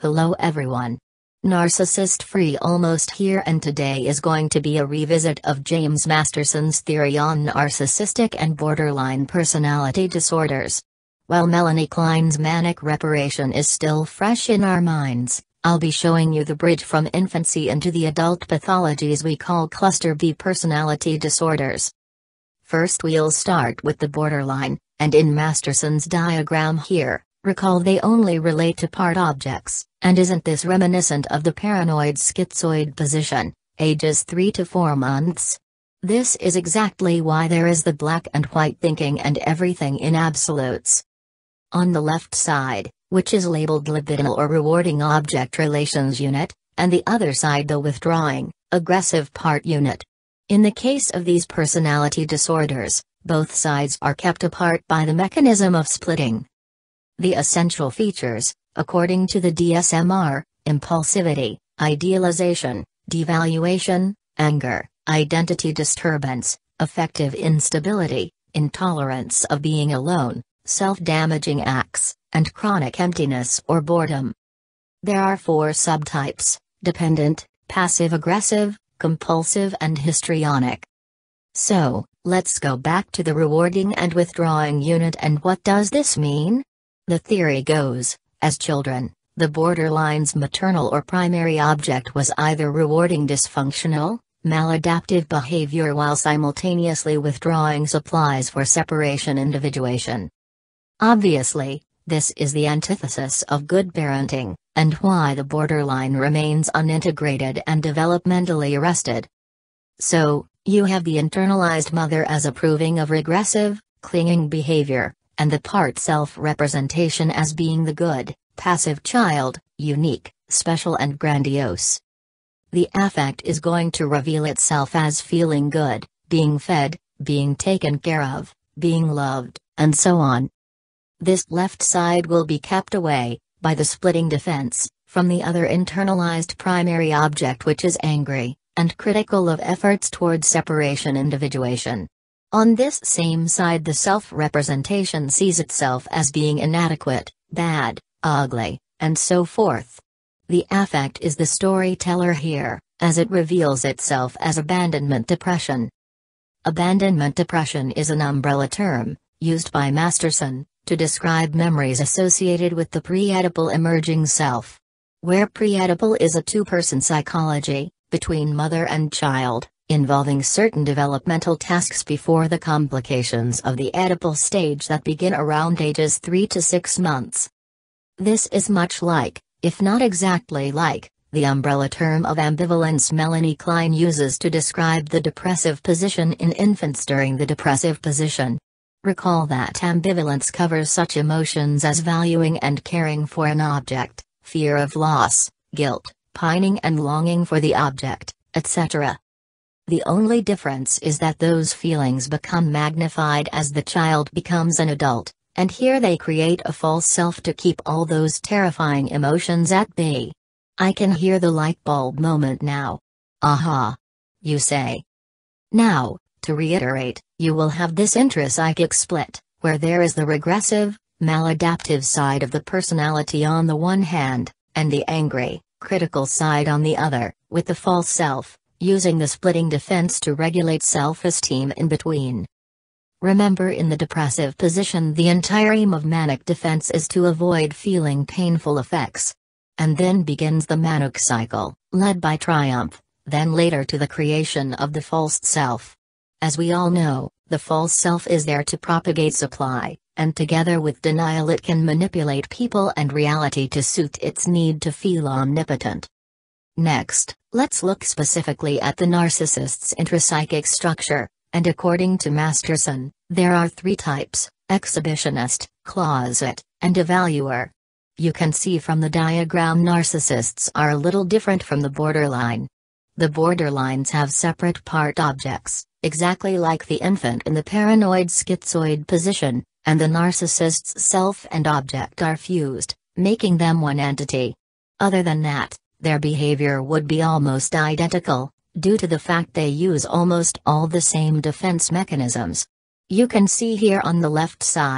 Hello everyone. Narcissist Free almost here, and today is going to be a revisit of James Masterson's theory on narcissistic and borderline personality disorders. While Melanie Klein's manic reparation is still fresh in our minds, I'll be showing you the bridge from infancy into the adult pathologies we call cluster B personality disorders. First we'll start with the borderline, and in Masterson's diagram here, recall they only relate to part objects, and isn't this reminiscent of the paranoid schizoid position, ages 3 to 4 months? This is exactly why there is the black and white thinking and everything in absolutes. On the left side, which is labeled libidinal or rewarding object relations unit, and the other side the withdrawing, aggressive part unit. In the case of these personality disorders, both sides are kept apart by the mechanism of splitting. The essential features, according to the DSM, are impulsivity, idealization, devaluation, anger, identity disturbance, affective instability, intolerance of being alone, self-damaging acts, and chronic emptiness or boredom. There are 4 subtypes: dependent, passive-aggressive, compulsive, and histrionic. So, let's go back to the rewarding and withdrawing unit, and what does this mean? The theory goes, as children, the borderline's maternal or primary object was either rewarding dysfunctional, maladaptive behavior while simultaneously withdrawing supplies for separation individuation. Obviously, this is the antithesis of good parenting, and why the borderline remains unintegrated and developmentally arrested. So, you have the internalized mother as approving of regressive, clinging behavior, and the part self-representation as being the good, passive child, unique, special and grandiose. The affect is going to reveal itself as feeling good, being fed, being taken care of, being loved, and so on. This left side will be kept away, by the splitting defense, from the other internalized primary object, which is angry, and critical of efforts towards separation individuation. On this same side, the self-representation sees itself as being inadequate, bad, ugly, and so forth. The affect is the storyteller here, as it reveals itself as abandonment depression. Abandonment depression is an umbrella term, used by Masterson, to describe memories associated with the pre-Oedipal emerging self. Where pre-Oedipal is a two-person psychology, between mother and child, involving certain developmental tasks before the complications of the Oedipal stage that begin around ages 3 to 6 months. This is much like, if not exactly like, the umbrella term of ambivalence Melanie Klein uses to describe the depressive position in infants during the depressive position. Recall that ambivalence covers such emotions as valuing and caring for an object, fear of loss, guilt, pining and longing for the object, etc. The only difference is that those feelings become magnified as the child becomes an adult, and here they create a false self to keep all those terrifying emotions at bay. I can hear the light bulb moment now. Aha! You say. Now, to reiterate, you will have this intrapsychic split, where there is the regressive, maladaptive side of the personality on the one hand, and the angry, critical side on the other, with the false self, using the splitting defense to regulate self-esteem in between. Remember, in the depressive position the entire aim of manic defense is to avoid feeling painful effects. And then begins the manic cycle, led by triumph, then later to the creation of the false self. As we all know, the false self is there to propagate supply, and together with denial it can manipulate people and reality to suit its need to feel omnipotent. Next, let's look specifically at the narcissist's intrapsychic structure, and according to Masterson, there are 3 types: exhibitionist, closet, and evaluer. You can see from the diagram narcissists are a little different from the borderline. The borderlines have separate part objects, exactly like the infant in the paranoid schizoid position, and the narcissist's self and object are fused, making them one entity. Other than that, their behavior would be almost identical, due to the fact they use almost all the same defense mechanisms. You can see here on the left side,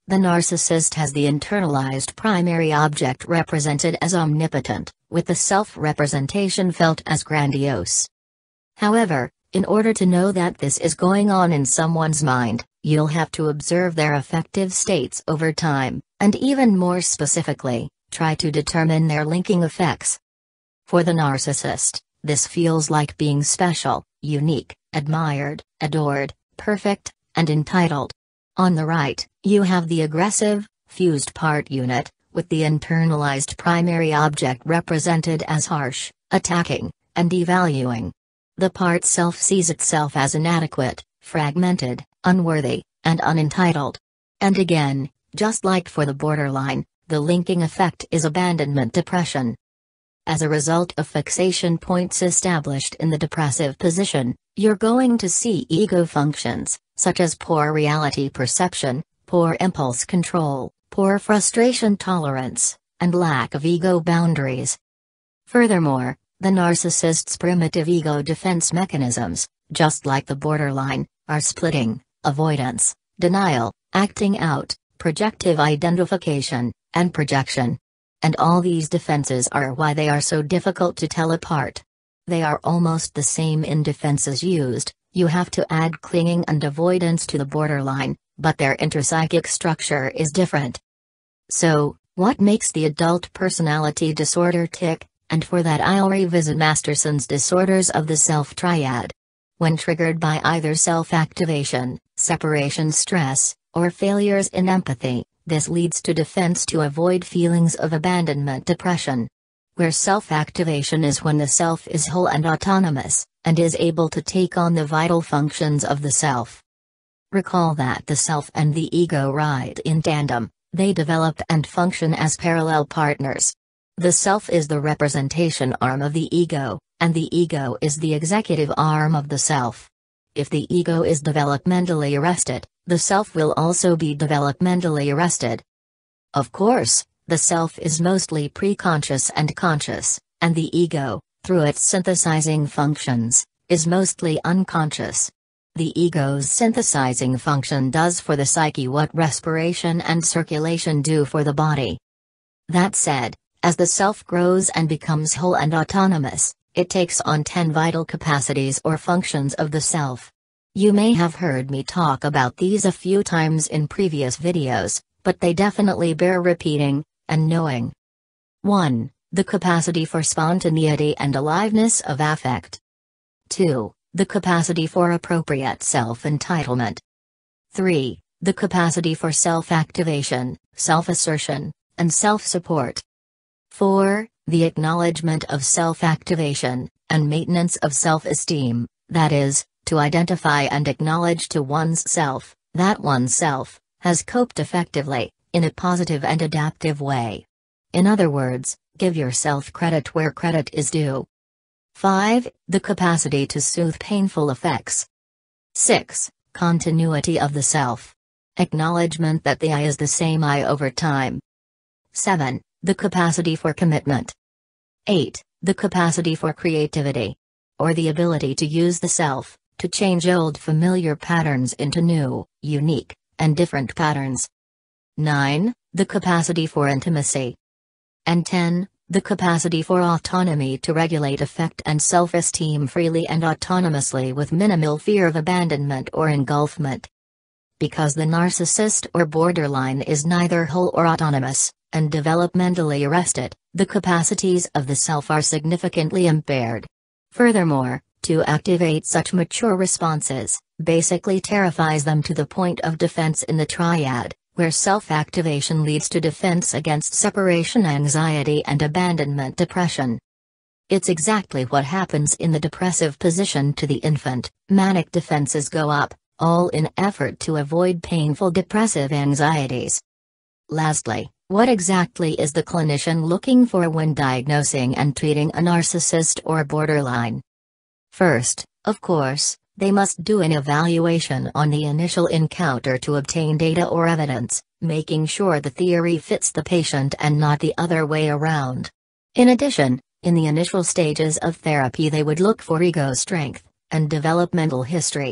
The narcissist has the internalized primary object represented as omnipotent, with the self-representation felt as grandiose. However, in order to know that this is going on in someone's mind, you'll have to observe their affective states over time, and even more specifically, try to determine their linking effects. For the narcissist, this feels like being special, unique, admired, adored, perfect, and entitled. On the right, you have the aggressive, fused part unit, with the internalized primary object represented as harsh, attacking, and devaluing. The part self sees itself as inadequate, fragmented, unworthy, and unentitled. And again, just like for the borderline, the linking effect is abandonment depression. As a result of fixation points established in the depressive position, you're going to see ego functions, such as poor reality perception, poor impulse control, poor frustration tolerance, and lack of ego boundaries. Furthermore, the narcissist's primitive ego defense mechanisms, just like the borderline, are splitting, avoidance, denial, acting out, projective identification, and projection. And all these defenses are why they are so difficult to tell apart. They are almost the same in defenses used. You have to add clinging and avoidance to the borderline, but their interpsychic structure is different. So, what makes the adult personality disorder tick? And for that I'll revisit Masterson's disorders of the self triad. When triggered by either self-activation, separation stress, or failures in empathy, this leads to defense to avoid feelings of abandonment depression. Where self-activation is when the self is whole and autonomous, and is able to take on the vital functions of the self. Recall that the self and the ego ride in tandem, they develop and function as parallel partners. The self is the representation arm of the ego, and the ego is the executive arm of the self. If the ego is developmentally arrested, the self will also be developmentally arrested. Of course, the self is mostly preconscious and conscious, and the ego, through its synthesizing functions, is mostly unconscious. The ego's synthesizing function does for the psyche what respiration and circulation do for the body. That said, as the self grows and becomes whole and autonomous, it takes on 10 vital capacities or functions of the self. You may have heard me talk about these a few times in previous videos, but they definitely bear repeating and knowing. 1. The capacity for spontaneity and aliveness of affect. 2. The capacity for appropriate self-entitlement. 3. The capacity for self-activation, self-assertion, and self-support. 4. The acknowledgement of self-activation, and maintenance of self-esteem, that is, to identify and acknowledge to one's self, that one's self has coped effectively, in a positive and adaptive way. In other words, give yourself credit where credit is due. 5. The capacity to soothe painful effects. 6. Continuity of the self. Acknowledgement that the I is the same I over time. 7. The capacity for commitment. 8. The capacity for creativity. Or the ability to use the self, to change old familiar patterns into new, unique, and different patterns. 9. The capacity for intimacy. And 10. The capacity for autonomy to regulate affect and self-esteem freely and autonomously with minimal fear of abandonment or engulfment. Because the narcissist or borderline is neither whole or autonomous, and developmentally arrested, the capacities of the self are significantly impaired. Furthermore, to activate such mature responses, basically terrifies them to the point of defense in the triad, where self-activation leads to defense against separation anxiety and abandonment depression. It's exactly what happens in the depressive position to the infant. Manic defenses go up, all in effort to avoid painful depressive anxieties. Lastly, what exactly is the clinician looking for when diagnosing and treating a narcissist or borderline? First, of course, they must do an evaluation on the initial encounter to obtain data or evidence, making sure the theory fits the patient and not the other way around. In addition, in the initial stages of therapy they would look for ego strength and developmental history.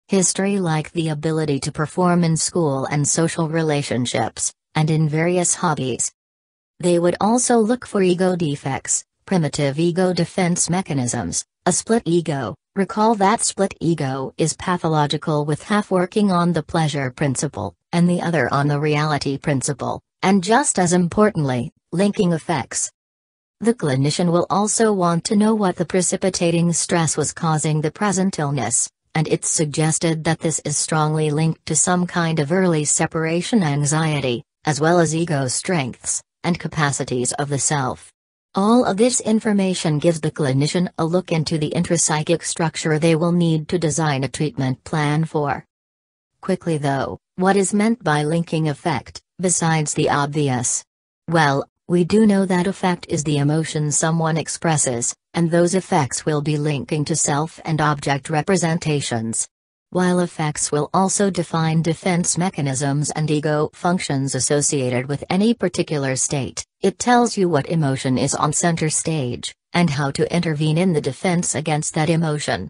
History like the ability to perform in school and social relationships, and in various hobbies. They would also look for ego defects, primitive ego defense mechanisms, a split ego. Recall that split ego is pathological, with half working on the pleasure principle, and the other on the reality principle, and just as importantly, linking effects. The clinician will also want to know what the precipitating stress was causing the present illness, and it's suggested that this is strongly linked to some kind of early separation anxiety, as well as ego strengths and capacities of the self. All of this information gives the clinician a look into the intrapsychic structure they will need to design a treatment plan for. Quickly though, what is meant by linking effect, besides the obvious? Well, we do know that effect is the emotion someone expresses, and those effects will be linking to self and object representations. While effects will also define defense mechanisms and ego functions associated with any particular state, it tells you what emotion is on center stage, and how to intervene in the defense against that emotion.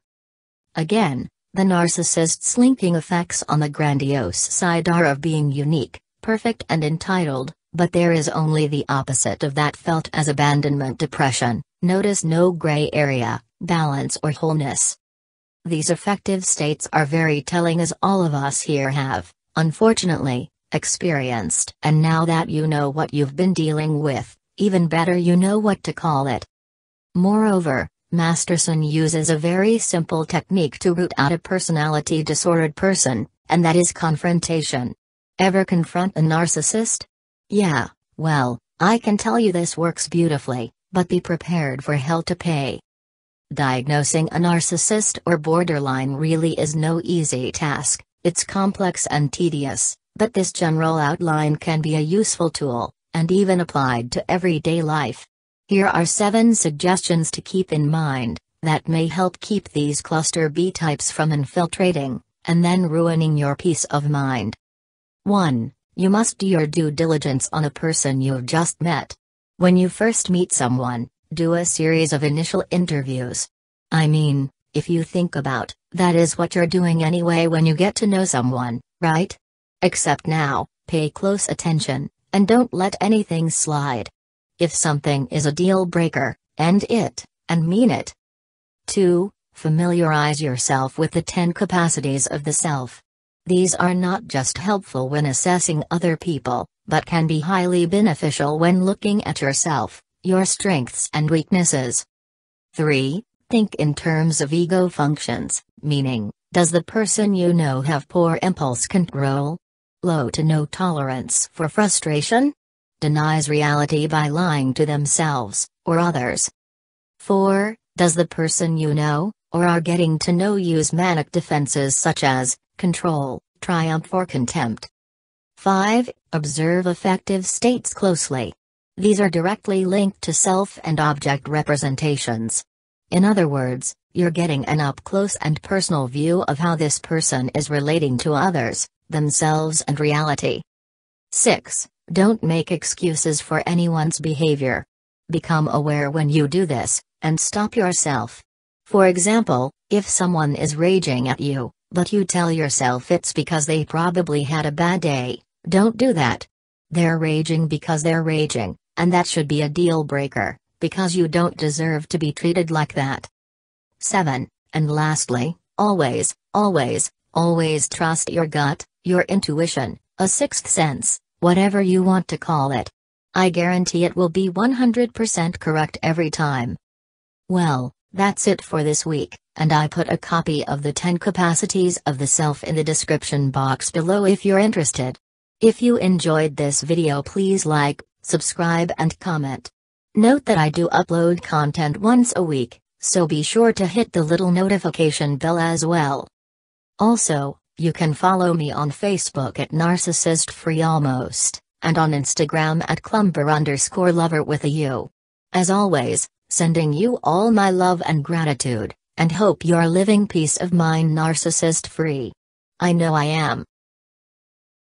Again, the narcissist's linking effects on the grandiose side are of being unique, perfect and entitled, but there is only the opposite of that felt as abandonment depression. Notice no gray area, balance or wholeness. These affective states are very telling, as all of us here have, unfortunately, experienced. And now that you know what you've been dealing with, even better you know what to call it. Moreover, Masterson uses a very simple technique to root out a personality disordered person, and that is confrontation. Ever confront a narcissist? Yeah, well, I can tell you this works beautifully, but be prepared for hell to pay. Diagnosing a narcissist or borderline really is no easy task. It's complex and tedious, but this general outline can be a useful tool, and even applied to everyday life. Here are 7 suggestions to keep in mind, that may help keep these cluster B types from infiltrating, and then ruining your peace of mind. 1. You must do your due diligence on a person you've just met. When you first meet someone, do a series of initial interviews. I mean, if you think about, that is what you're doing anyway when you get to know someone, right? Except now, pay close attention, and don't let anything slide. If something is a deal breaker, end it, and mean it. 2. Familiarize yourself with the 10 capacities of the self. These are not just helpful when assessing other people, but can be highly beneficial when looking at yourself, your strengths and weaknesses. 3. Think in terms of ego functions, meaning, does the person you know have poor impulse control? Low to no tolerance for frustration? Denies reality by lying to themselves, or others? 4. Does the person you know, or are getting to know, use manic defenses such as control, triumph or contempt? 5. Observe affective states closely. These are directly linked to self and object representations. In other words, you're getting an up-close and personal view of how this person is relating to others, themselves and reality. 6. Don't make excuses for anyone's behavior. Become aware when you do this, and stop yourself. For example, if someone is raging at you, but you tell yourself it's because they probably had a bad day, don't do that. They're raging because they're raging, and that should be a deal breaker, because you don't deserve to be treated like that. 7. And lastly, always, always, always trust your gut, your intuition, a sixth sense, whatever you want to call it. I guarantee it will be 100% correct every time. Well, that's it for this week, and I put a copy of the 10 capacities of the self in the description box below if you're interested. If you enjoyed this video, please like, subscribe and comment. Note that I do upload content once a week, so be sure to hit the little notification bell as well. Also, you can follow me on Facebook at Narcissist Free Almost, and on Instagram at Clumber_lover with a U. As always, sending you all my love and gratitude, and hope you're living peace of mind narcissist free. I know I am.